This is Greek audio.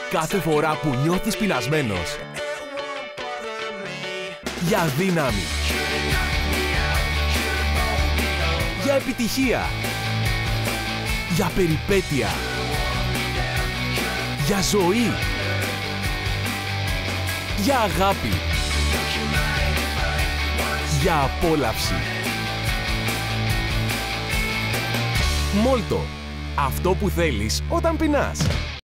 κάθε φορά που νιώθεις πεινασμένος. Για δύναμη. Για επιτυχία. Για περιπέτεια. Για ζωή. Για αγάπη. Για απόλαυση. Μόλτο. Αυτό που θέλεις όταν πεινάς.